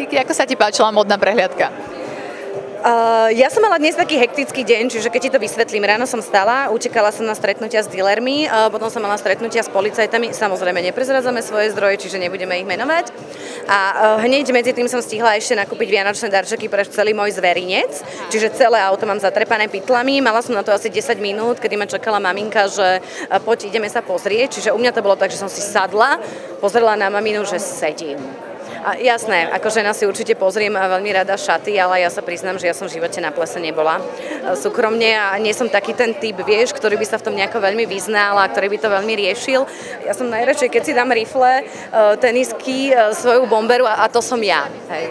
Kiki, ako sa ti páčila modná prehliadka? Ja som mala dnes taký hektický deň, čiže keď ti to vysvetlím, ráno som stala, utekala som na stretnutia s dealermi, potom som mala stretnutia s policajtami, samozrejme neprezradzame svoje zdroje, čiže nebudeme ich menovať. A hneď medzi tým som stihla ešte nakúpiť vianočné darčeky pre celý môj zverinec, čiže celé auto mám zatrepané pytlami, mala som na to asi 10 minút, kedy ma čakala maminka, že poď ideme sa pozrieť, čiže u mňa to bolo tak, že som si sadla, pozrela na maminu, že sedím. A jasné, ako žena si určite pozriem veľmi rada šaty, ale ja sa priznám, že ja som v živote na plese nebola súkromne a nie som taký ten typ, vieš, ktorý by sa v tom nejako veľmi vyznal a ktorý by to veľmi riešil. Ja som najradšej, keď si dám rifle, tenisky, svoju bomberu a to som ja. Hej.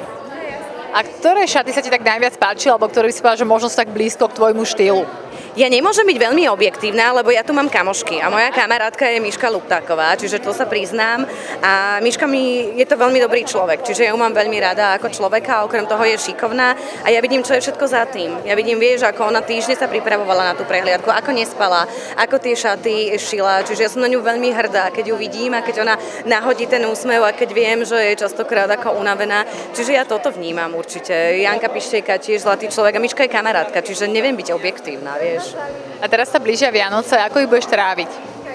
A ktoré šaty sa ti tak najviac páčili, alebo ktoré by si povedala, že možno sú tak blízko k tvojmu štýlu? Ja nemôžem byť veľmi objektívna, lebo ja tu mám kamošky a moja kamarátka je Miška Luptáková, čiže to sa priznám. A Miška je to veľmi dobrý človek, čiže ja ju mám veľmi rada ako človeka a okrem toho je šikovná a ja vidím, čo je všetko za tým. Ja vidím, vieš, ako ona týždne sa pripravovala na tú prehliadku, ako nespala, ako tie šaty šila, čiže ja som na ňu veľmi hrdá, keď ju vidím a keď ona nahodí ten úsmev a keď viem, že je častokrát ako unavená. Čiže ja toto vnímam určite. Janka Pištejka tiež zlatý človek a Miška je kamarátka, čiže neviem byť objektívna, vieš. A teraz sa blížia Vianoce, ako ich budeš tráviť?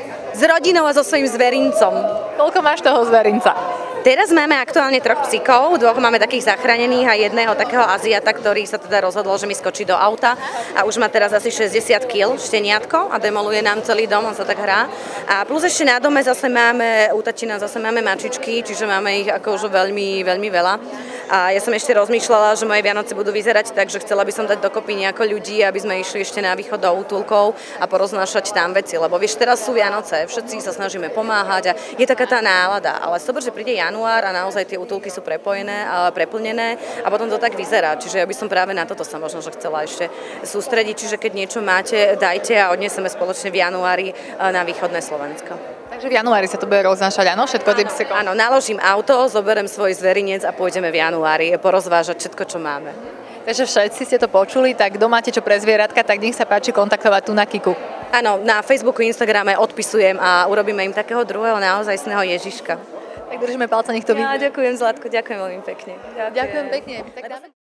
S rodinou a so svojím zverincom. Koľko máš toho zverinca? Teraz máme aktuálne 3 psíkov, 2 máme takých zachránených a jedného takého Aziata, ktorý sa teda rozhodol, že mi skočí do auta a už má teraz asi 60 kg šteniatko a demoluje nám celý dom, on sa tak hrá. A plus ešte na dome zase máme, u tačina zase máme mačičky, čiže máme ich ako už veľmi, veľmi veľa. A ja som ešte rozmýšľala, že moje Vianoce budú vyzerať tak, že chcela by som dať dokopy nejako ľudí, aby sme išli ešte na východ do útulkov a poroznášať tam veci, lebo vieš, teraz sú Vianoce, všetci sa snažíme pomáhať a je taká tá nálada, ale super, že príde január a naozaj tie útulky sú prepojené a preplnené a potom to tak vyzerá, čiže ja by som práve na toto sa možno že chcela ešte sústrediť, čiže keď niečo máte, dajte a odniesieme spoločne v januári na východné Slovensko. Takže v januári sa to bude roznášať, áno? Všetko tým psíkom? Áno, naložím auto, zoberiem svoj zverinec a pôjdeme v januári porozvážať všetko, čo máme. Takže všetci ste to počuli, tak kto máte čo pre zvieratka, tak nech sa páči kontaktovať tu na Kiku. Áno, na Facebooku, Instagrame odpisujem a urobíme im takého druhého naozajstného Ježiška. Tak držíme palce, nech to vidí. Ja, ďakujem Zlatko, ďakujem veľmi pekne. Ďakujem pekne. Tak dáme...